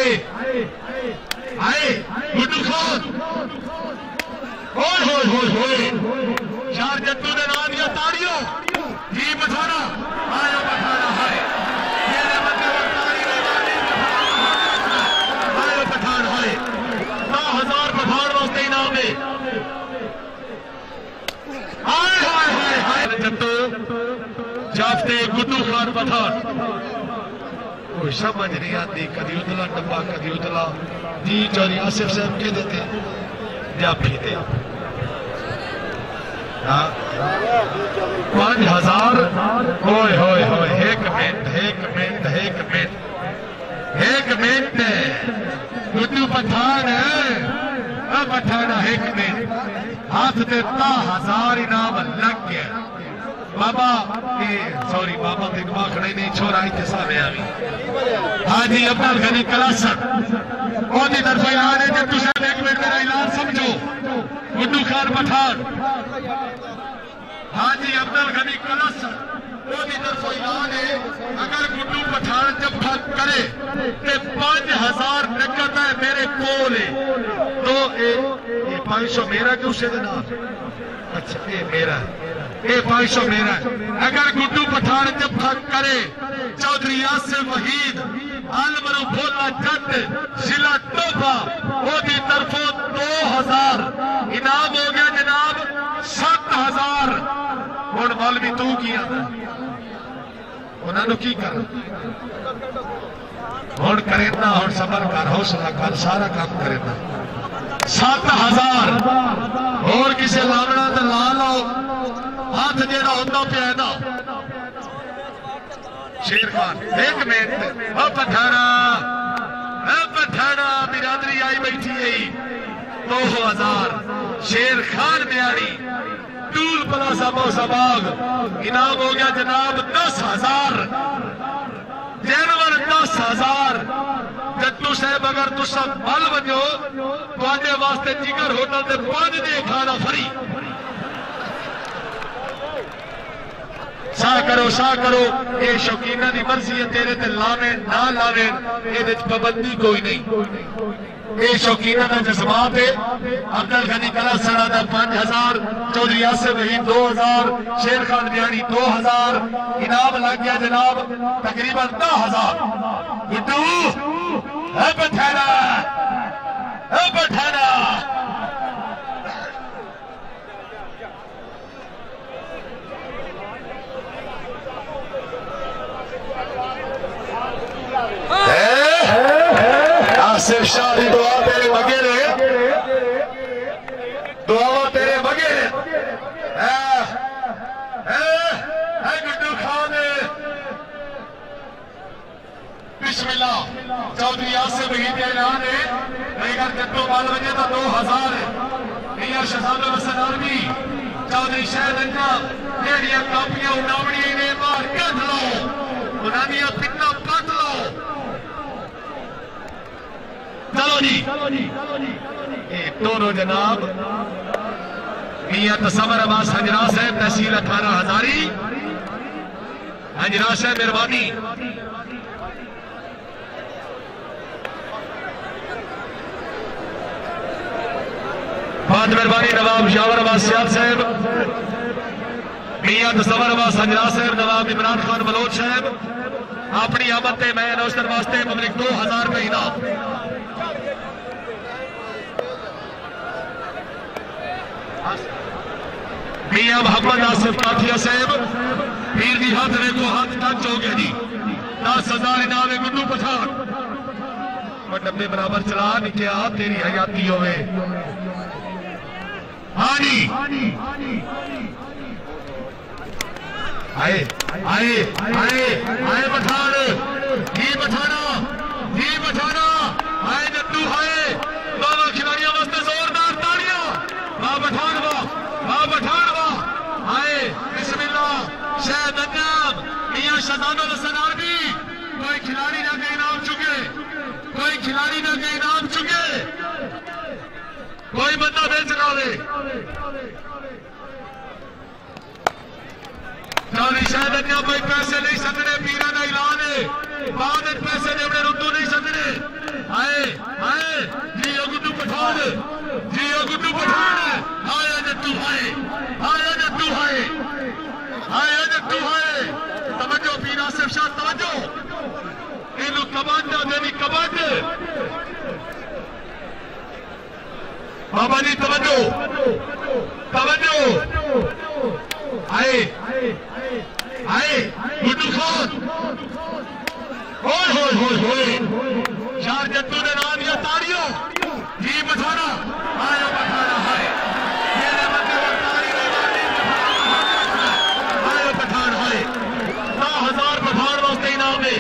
आए गुड्डू खान होए होए होए होए यार जट्टू ने नाम दिया ताड़ियों जी पठाना आयो पठाना है मेरे बंदे को ताड़ी लगानी आयो पठान है 10,000 पठान वास्ते इनाम है हाय हाय हाय हाय जट्टू जाफते गुड्डू खान पठान कोई समझ नहीं आती कभी उतला डब्बा कभी उतला जी चौधरी आसिफ साहब के देते जाफी दे 5,000 होए होए होए एक मिनट गुड्डू पठान पठाना एक मिनट हाथ से 10,000 इनाम लग गया बाबा सॉरी बाबा के दिमाग खड़े नहीं छोरा इतने सामने आ गई हाँ जी अब्दुल गनी कलासर ओदी तरफ ऐलान है जब तुम एक मिनट मेरा ऐलान समझो गुड्डू खान पठान हाँ जी अब्दुल गनी कलासर ओदी तरफ ऐलान है अगर गुड्डू पठान जब भाग करे तो 5,000 नकद है मेरे कोल तो ये 500 मेरा कि उससे देना अच्छा ये मेरा ये 500 मेरा अगर गुड्डू पठान जब भाग करे चौधरी यासिर वहीद आलमरू भोला जट जिला टोपा ओदी तरफों 2,000 इनाम हो गया जनाब 7,000 हुण मल भी तू की आंदा उन्होंने की कर हुण करेंदा हुण सबर कर हौसला कर सारा काम करेंदा 7,000 और किसे लावना तो ला लो हाथ जेड़ा होता पिया ना शेर खान एक मिनट पठाना बिरादरी आई बैठी है 2,000 शेर खान बियाड़ी टूल प्लाजा मौसाबाग इनाम हो गया जनाब 10,000 जानवर 10,000 जट्टू साहब अगर तुसा बल वजो तो वास्ते जिगर होटल से 5 दे खाना फ्री सा करो ये शौकीना की मर्जी है तेरे ते लावे ना लावे ये पाबंदी कोई नहीं ये शौकीना का जज्बात है अब्दुल गनी कलासरा का 5,000 चौधरी यासिर वहीद 2,000 शेर खान बियानी 2,000 इनाम लग गया जनाब तकरीबन 10,000 गुड्डू पठाना आसिफ शाह की दुआ तेरे बगैर दुआ तेरे बगैर गुड्डू खान बिस्मिल्लाह चौधरी यासिर वहीद ऐलान है अगर जट्टू बाल बजे तो 2,000 मियां शहजादुल हसन आर्मी चौधरी शहद जेड़िया कापियां उड़ावड़िया ने मार कट लो उन्होंने पिन्ना पट लो चलो जी दोनों जनाब मियां तसव्वुर अब्बास हंजरा साहब तहसील 18 हजारी हंजरा साहब मेहरबानी बहुत मेहरबानी नवाब यावर अब्बास सियाल साहब मियां तसव्वुर अब्बास हंजरा साहब नवाब इमरान खान बलोच साहब अपनी आमद से मैं नौशर वास्ते पब्लिक 2,000 रुपए इनाम मियां मोहम्मद आसिफ काठिया साहब पीर की हाथ देखो हाथ टच हो गया जी 10,000 इनाम है गुड्डू पठान डब्बे बराबर चला नहीं क्या तेरी हयाती होवे हाँ जी आए पठान जी पठाना आए जट्टू आए दोनों खिलाड़ियों वास्ते जोरदार ताड़ियां वाह पठान वाह आए बिस्मिल्लाह शहद अन्नाम मियां शहजादुल हसन आर्मी कोई खिलाड़ी ना के इनाम चुके कोई बंदा बेच ना दे चौधरी शहद अन्ना कोई पैसे नहीं सकते पीरा का ऐलान है बाद पैसे देने रुद्दू नहीं सकते बाबा जी तवज्जो तवज्जो आए आए गुड्डू खान होए होए होए होए चार जट्टू ने नाम या ताड़ियों जी पठाना आयो पठाना हाय मेरे बंदे को ताड़ी लगानी आयो पठान हाय 9,000 पठान वास्ते इनाम है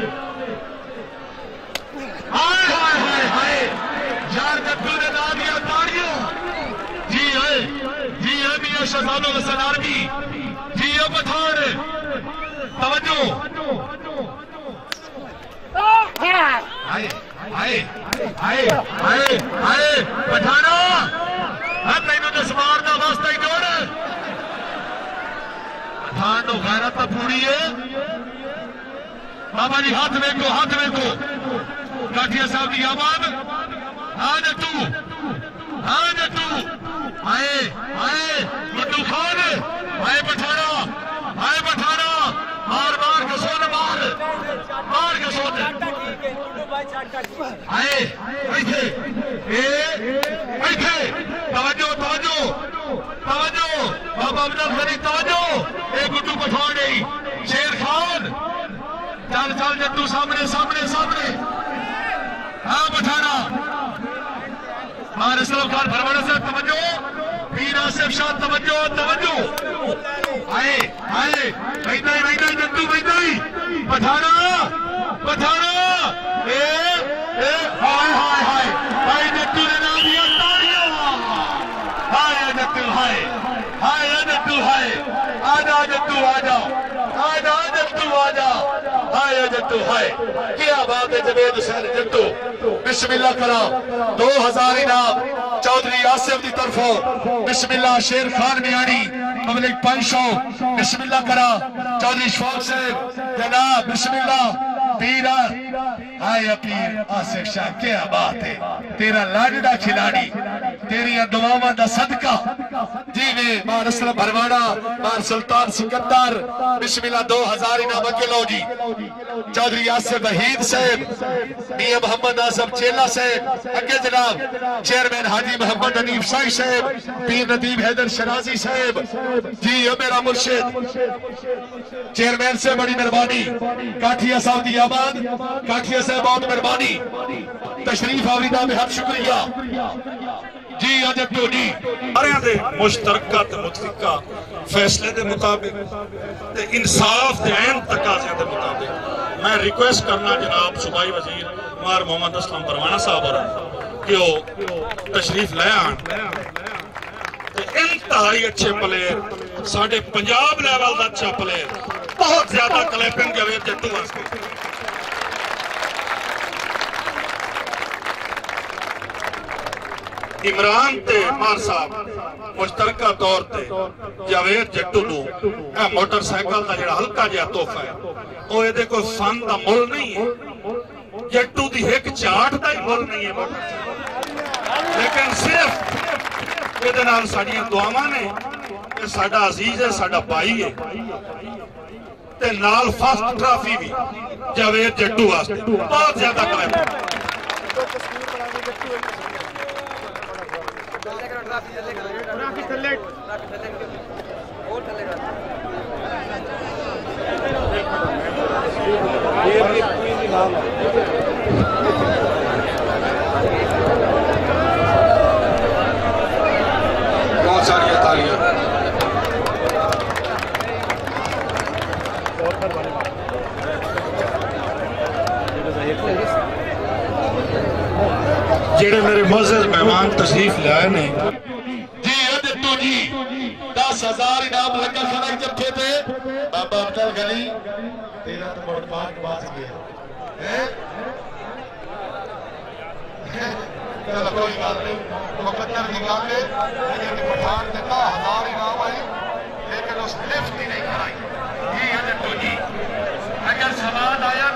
हाय हाय हाय हाय चार जट्टू ने नाम या ताड़ियों जी है मियां शहजादो हसन आर्मी जी है पठान तवज्जो आए आए आए आए आए पठाना तेन जसमान का वास्ता ही जोड़ पठान तो गैरत तो पूरी है बाबा जी हाथ वेखो गाठिया साहब की आवाज हाँ जट्टू आए आए गुड्डू खान आए पठाना मार के सोन मार के सोन आए तवज्जो बाबा अब्दुल गनी तवज्जो ए गुड्डू पठान शेर खान चल जट्टू सामने हाँ पठाना असलम खान भरवाना साहब तवज्जो पीर आसिफ शाह तवज्जो आए वैदा जट्टू पठाना हाय जट्टू ने नाम दिया ताड़ियों हाय जट्टू आजा जट्टू हाय जट्टू हाय क्या बात है जवेद हुसैन जट्टू बिस्मिल्लाह करा 2000 इनाम चौधरी आसिफ की तरफों बिस्मिल्लाह शेर खान मियानी पब्लिक 500 बिस्मिल्लाह करा चौधरी शफाक साहब जनाब बिस्मिल्लाह पीरा आए पीर आसिफ शाह क्या बात है तेरा लाडड़ा खिलाड़ी तेरी दुआवां दा सदका जीवे मार असलम भरवाना मार सुल्तान सिकंदर बिस्मिल्लाह 2000 इनाम के लो जी चौधरी आसिफ वहीद साहब मियां मोहम्मद आजम चेला साहब अगे जनाब चेयरमैन हाजी मोहम्मद हनीफ शाही साहब पीर नदीम हैदर शराजी साहब जी मेरा मुर्शिद चेयरमैन से बड़ी मेहरबानी काठिया साहब की आबाद काठिया साहब बहुत मेहरबानी तशरीफ आवरीदा में हर शुक्रिया जी जट्टू जी सारे दे मुश्तरका ते मुतफिका फैसले के मुताबिक इंसाफ के अहम तकाज़े के मुताबिक मैं रिक्वेस्ट करना जनाब सूबाई वजीर मार मोहम्मद असलम परवाना साहब और कि वो तशरीफ ले आन इंतहाई अच्छे प्लेयर साढ़े पंजाब लेवल का अच्छा प्लेयर बहुत ज्यादा क्लैपिंग जवेद जट्टू वास्ते इमरान ते मार साहब मुश्तरका तौर ते जावेद जट्टू नूं मोटरसाइकिल का जिहड़ा हल्का जिहा तोहफा है वो इहदे कोई फन का मुल नहीं है जट्टू की एक चाट का ही मुल नहीं है लेकिन सिर्फ इहदे नाल साडीआं दुआवां ने कि साडा अजीज है साडा भाई है ते नाल फर्स्ट ट्रॉफी भी जावेद जट्टू वास्ते बहुत ज्यादा क्लैप बहुत सारी तालियां जेड़े मेरे मुअज़्ज़ज़ मेहमान तशरीफ लाए ने जी जट्टू जी 10,000 इनाम लंगर खाना जत्थे थे बाबा अब्दुल गनी तेरा तो बहुत बात गया है चलो कोई बात नहीं मुकद्दर की गल है लेकिन पठान ने 10,000 इनाम आई लेकिन उस लिफ्ट ही नहीं कराई जी जट्टू जी अगर सवाल आया